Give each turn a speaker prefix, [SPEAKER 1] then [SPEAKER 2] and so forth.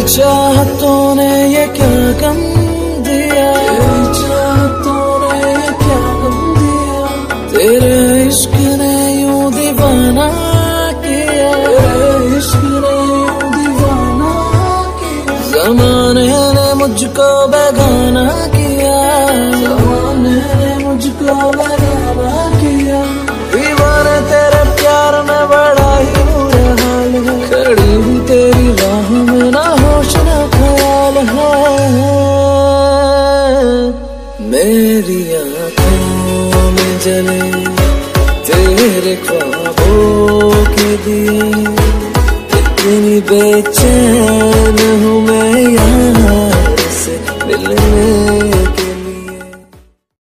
[SPEAKER 1] चाहतों ने ये क्या गम दिया, तेरी चाहतों ने ये क्या गम दिया, तेरे इश्क ने यूं दीवाना किया, तेरे इश्क ने यूं दीवाना किया। ज़माने ने मुझको बेगाना किया, ज़माने ने मुझको बेगाना किया। दीवाने तेरे प्यार में बड़ा ही बुरा हाल है, खड़ी हूँ तेरी राह में ना होश ना ख्याल है। मेरी आँखों में जले तेरे ख्वाबों के दिए, इतनी बेचैनी